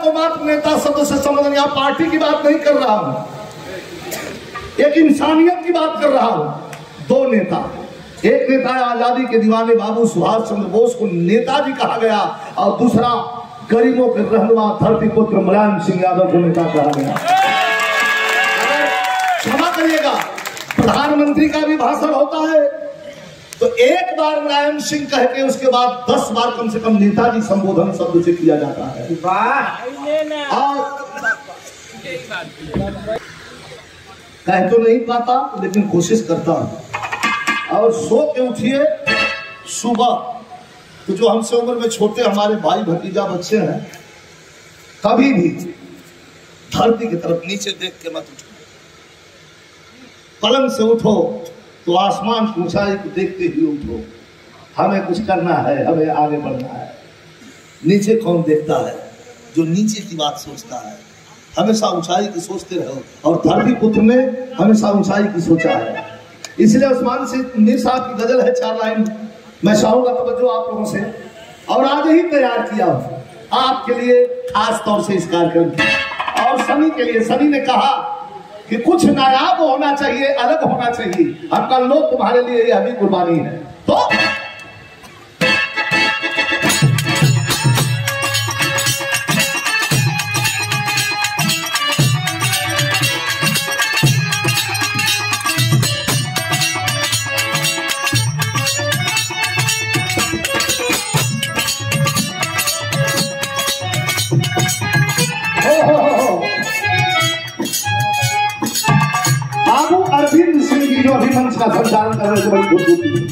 को मात्र नेता शब्द से संबोधन, यहाँ पार्टी की बात नहीं कर रहा हूं, एक इंसानियत की बात कर रहा हूं। दो नेता, एक नेता है आजादी के दीवाने बाबू सुभाष चंद्र बोस को नेताजी कहा गया, और दूसरा गरीबों के रहनुमा धरती पुत्र मुलायम सिंह यादव को नेता कहा गया। क्षमा करिएगा, प्रधानमंत्री का भी भाषण होता है तो एक बार मुलायम सिंह कह के उसके बाद 10 बार कम से कम नेताजी संबोधन शब्द से किया जाता है। कह तो नहीं पाता लेकिन कोशिश करता हूं। और सो के उठिए सुबह, तो जो हमसे उम्र में छोटे हमारे भाई भतीजा बच्चे हैं, कभी भी धरती की तरफ नीचे देख के मत उठो। पलंग से उठो तो आसमान की ऊंचाई को देखते ही उठो। हमें कुछ करना है, हमें आगे बढ़ना है। नीचे कौन देखता है? जो नीचे की बात सोचता है। हमेशा ऊंचाई की सोचते रहो, और धरती पुत्र ने हमेशा ऊंचाई की सोचा है। इसलिए उस्मान से मीर साहब की गजल है 4 लाइन, मैं चाहूंगा तवज्जो आप लोगों से, और आज ही तैयार किया आपके लिए खास तौर से इस कार्यक्रम की। और सनी के लिए, सनी ने कहा कि कुछ नायाब होना चाहिए, अलग होना चाहिए। आपका लोग तुम्हारे लिए यह भी कुर्बानी है। तो अरविंद सिंह जी जो अभी मंच का संचालन कर रहे थे, बड़ी खूबसूरती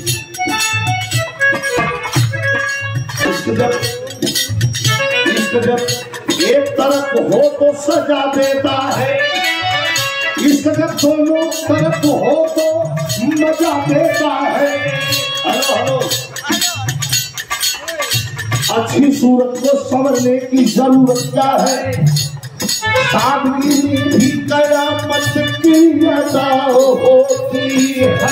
जब एक तरफ हो तो सजा देता है, इस जब दोनों तरफ हो तो मजा देता है। हेलो हेलो, अच्छी सूरत को संवरने की जरूरत क्या है? सादगी भी कयामत की अदा होती है।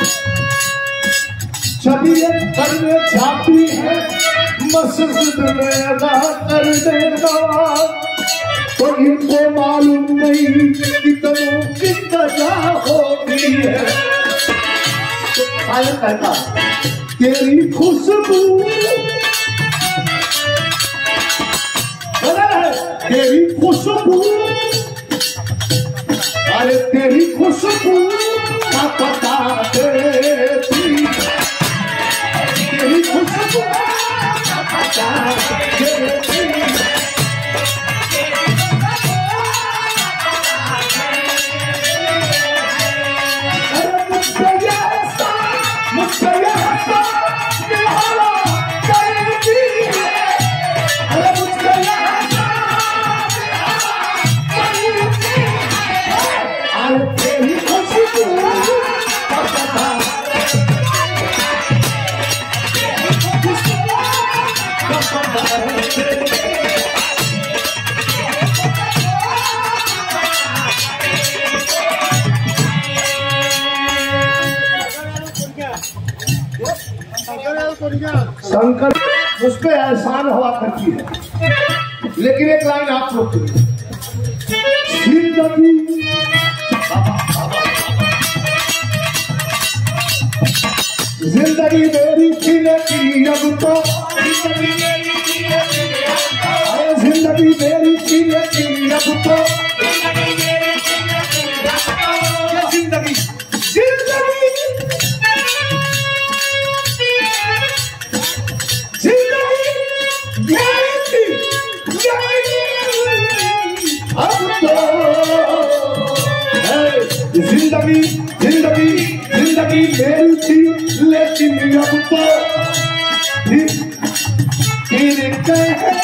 जब ये करने जाती है मस्जिद में अदा कर देगा, तो इनको मालूम नहीं कितनों की सजा होती है। तो आया कहता तेरी खुशबू, तेरी खुशबू, अरे तेरी खुशबू का पता देती, तेरी खुशबू का पता देती। अरे मुझसे ऐसा निहारा करती है, अरे मुझसे शंकर उस पे एहसान हुआ करती है। लेकिन एक लाइन आप लोग जिंदगी मेरी खिले की अब तो, जिंदगी मेरी खिले की अब तो, जिंदगी जिंदगी जिंदगी जिंदगी जिंदगी मेरी थी, लेकिन अब तो फिर कह